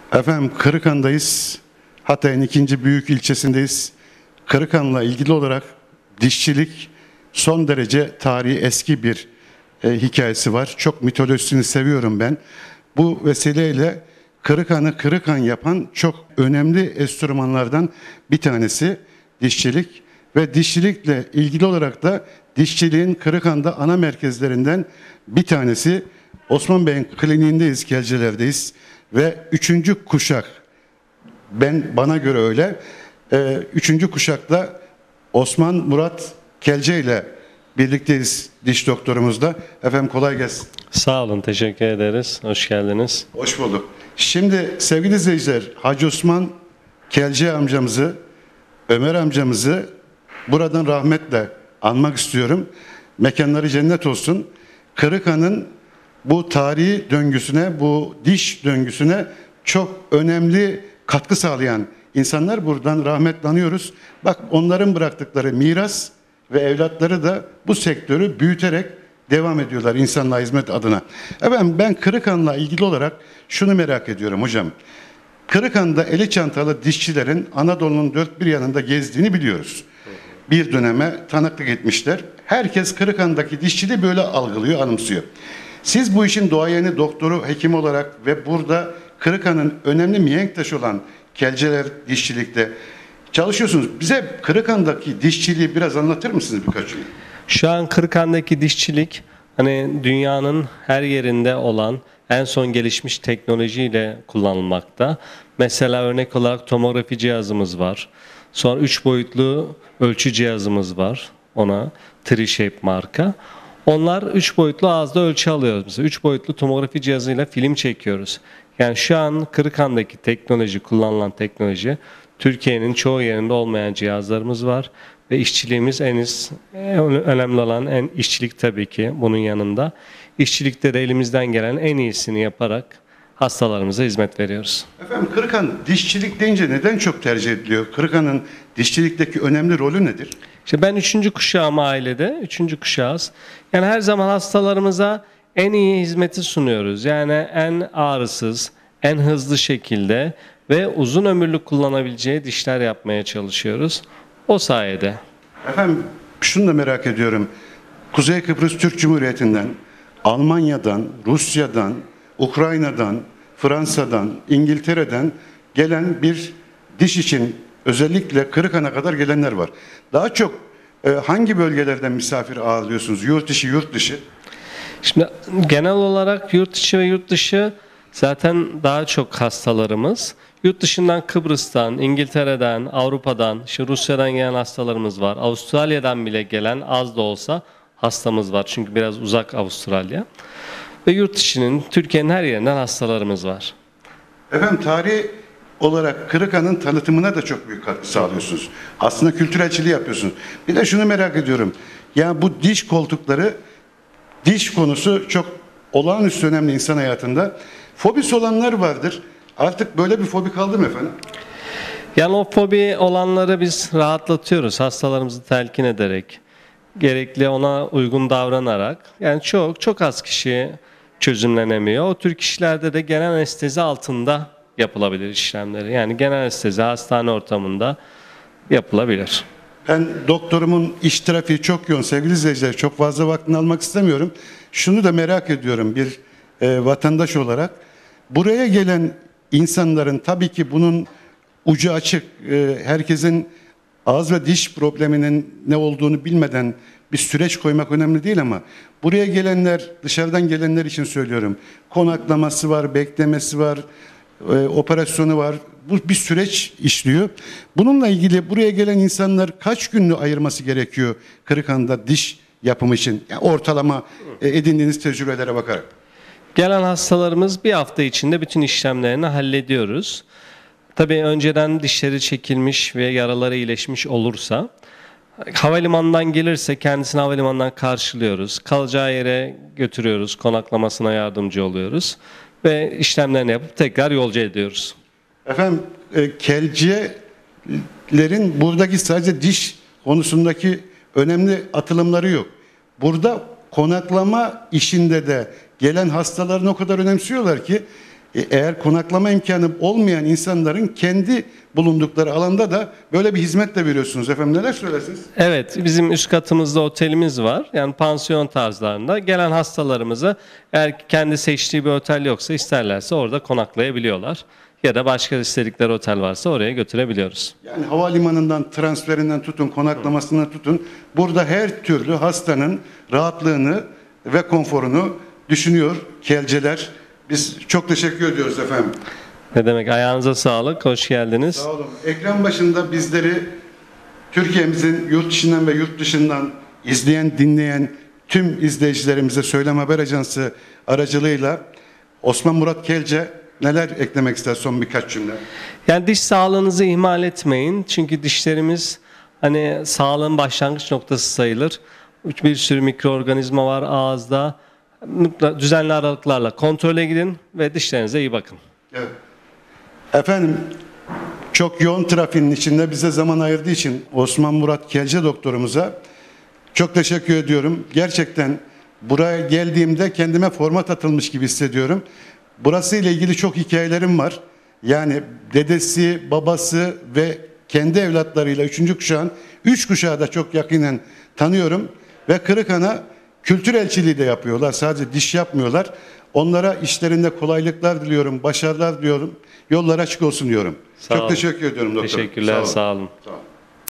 Efendim Kırıkhan'dayız. Hatay'ın ikinci büyük ilçesindeyiz. Kırıkhan'la ilgili olarak dişçilik son derece tarihi eski bir hikayesi var. Çok mitolojisini seviyorum ben. Bu vesileyle Kırıkhan'ı Kırıkhan yapan çok önemli enstrümanlardan bir tanesi dişçilik. Ve dişçilikle ilgili olarak da dişçiliğin Kırıkhan'da ana merkezlerinden bir tanesi Osman Bey'in kliniğindeyiz, Kelceler'deyiz. Ve üçüncü kuşak, bana göre öyle, üçüncü kuşakta Osman Murat Kelce ile birlikteyiz diş doktorumuzla. Efendim kolay gelsin. Sağ olun, teşekkür ederiz. Hoş geldiniz. Hoş bulduk. Şimdi sevgili izleyiciler, Hacı Osman Kelce amcamızı, Ömer amcamızı buradan rahmetle anmak istiyorum. Mekanları cennet olsun. Kırıkhan'ın bu tarihi döngüsüne, bu diş döngüsüne çok önemli katkı sağlayan insanlar, buradan rahmetle anıyoruz. Bak, onların bıraktıkları miras ve evlatları da bu sektörü büyüterek devam ediyorlar insanlığa hizmet adına. Efendim ben Kırıkhan'la ilgili olarak şunu merak ediyorum hocam. Kırıkhan'da eli çantalı dişçilerin Anadolu'nun dört bir yanında gezdiğini biliyoruz. Bir döneme tanıklık etmişler. Herkes Kırıkhan'daki dişçiliği böyle algılıyor, anımsıyor. Siz bu işin duayeni, doktoru, hekim olarak ve burada Kırıkhan'ın önemli mihenk taşı olan Kelceler dişçilikte çalışıyorsunuz. Bize Kırıkhan'daki dişçiliği biraz anlatır mısınız birkaç cümle? Şu an Kırıkhan'daki dişçilik hani dünyanın her yerinde olan en son gelişmiş teknolojiyle kullanılmakta. Mesela örnek olarak tomografi cihazımız var. Sonra 3 boyutlu ölçü cihazımız var. Ona Tri-Shape marka. Onlar 3 boyutlu ağızda ölçü alıyoruz. Mesela 3 boyutlu tomografi cihazıyla film çekiyoruz. Yani şu an Kırıkhan'daki teknoloji, kullanılan teknoloji, Türkiye'nin çoğu yerinde olmayan cihazlarımız var. Ve işçiliğimiz en önemli olan işçilik tabii ki bunun yanında. İşçilikte de elimizden gelen en iyisini yaparak hastalarımıza hizmet veriyoruz. Efendim Kırıkhan dişçilik deyince neden çok tercih ediliyor? Kırıkhan'ın dişçilikteki önemli rolü nedir? İşte ben 3. kuşağım ailede, 3. kuşağız. Yani her zaman hastalarımıza en iyi hizmeti sunuyoruz. Yani en ağrısız, en hızlı şekilde ve uzun ömürlü kullanabileceği dişler yapmaya çalışıyoruz. O sayede. Efendim şunu da merak ediyorum. Kuzey Kıbrıs Türk Cumhuriyeti'nden, Almanya'dan, Rusya'dan, Ukrayna'dan, Fransa'dan, İngiltere'den gelen bir diş için özellikle Kırıkhan'a kadar gelenler var. Daha çok hangi bölgelerden misafir ağırlıyorsunuz? Yurt içi, yurt dışı? Şimdi genel olarak yurt içi ve yurt dışı zaten daha çok hastalarımız. Yurt dışından Kıbrıs'tan, İngiltere'den, Avrupa'dan, Rusya'dan gelen hastalarımız var. Avustralya'dan bile gelen az da olsa hastamız var. Çünkü biraz uzak Avustralya. Ve yurt dışının, Türkiye'nin her yerinden hastalarımız var. Efendim tarihi olarak Kırıkhan'ın tanıtımına da çok büyük katkı sağlıyorsunuz. Aslında kültürelçiliği yapıyorsunuz. Bir de şunu merak ediyorum. Ya bu diş koltukları, diş konusu çok olağanüstü önemli insan hayatında. Fobisi olanlar vardır. Artık böyle bir fobi kaldı mı efendim? Yani o fobi olanları biz rahatlatıyoruz hastalarımızı telkin ederek, gerekli ona uygun davranarak. Yani çok az kişi çözümlenemiyor. O tür kişilerde de genel anestezi altında yapılabilir işlemleri. Yani genel anestezi hastane ortamında yapılabilir. Ben doktorumun iş trafiği çok yoğun sevgili izleyiciler. Çok fazla vaktini almak istemiyorum. Şunu da merak ediyorum bir vatandaş olarak. Buraya gelen insanların tabii ki bunun ucu açık. Herkesin ağız ve diş probleminin ne olduğunu bilmeden bir süreç koymak önemli değil ama buraya gelenler, dışarıdan gelenler için söylüyorum. Konaklaması var, beklemesi var, operasyonu var. Bu bir süreç işliyor. Bununla ilgili buraya gelen insanlar kaç günlük ayırması gerekiyor Kırıkhan'da diş yapımı için? Yani ortalama edindiğiniz tecrübelere bakarak. Gelen hastalarımız bir hafta içinde bütün işlemlerini hallediyoruz. Tabii önceden dişleri çekilmiş ve yaraları iyileşmiş olursa, havalimanından gelirse kendisini havalimanından karşılıyoruz. Kalacağı yere götürüyoruz, konaklamasına yardımcı oluyoruz ve işlemlerini yapıp tekrar yolcu ediyoruz. Efendim Kelcilerin buradaki sadece diş konusundaki önemli atılımları yok. Burada konaklama işinde de gelen hastalarını o kadar önemsiyorlar ki Eğer konaklama imkanı olmayan insanların kendi bulundukları alanda da böyle bir hizmet de veriyorsunuz efendim. Neler söylersiniz? Evet, bizim üst katımızda otelimiz var. Yani pansiyon tarzlarında. Gelen hastalarımızı eğer kendi seçtiği bir otel yoksa isterlerse orada konaklayabiliyorlar. Ya da başka istedikleri otel varsa oraya götürebiliyoruz. Yani havalimanından transferinden tutun, konaklamasından tutun. Burada her türlü hastanın rahatlığını ve konforunu düşünüyor Kelceler. Biz çok teşekkür ediyoruz efendim. Ne demek? Ayağınıza sağlık. Hoş geldiniz. Sağ olun. Ekran başında bizleri Türkiye'mizin yurt içinden ve yurt dışından izleyen, dinleyen tüm izleyicilerimize Söylem Haber Ajansı aracılığıyla Osman Murat Kelce neler eklemek ister son birkaç cümle? Yani diş sağlığınızı ihmal etmeyin. Çünkü dişlerimiz hani sağlığın başlangıç noktası sayılır. Bir sürü mikroorganizma var ağızda. Düzenli aralıklarla kontrole gidin ve dişlerinize iyi bakın. Evet. Efendim, çok yoğun trafiğin içinde bize zaman ayırdığı için Osman Murat Kelce doktorumuza çok teşekkür ediyorum. Gerçekten buraya geldiğimde kendime format atılmış gibi hissediyorum. Burası ile ilgili çok hikayelerim var. Yani dedesi, babası ve kendi evlatlarıyla 3. kuşağın 3 kuşağı da çok yakinen tanıyorum. Ve Kırıkhan'a kültür elçiliği de yapıyorlar. Sadece diş yapmıyorlar. Onlara işlerinde kolaylıklar diliyorum, başarılar diliyorum. Yollar açık olsun diyorum. Çok teşekkür ediyorum doktor. Teşekkürler, sağ olun. Sağ olun.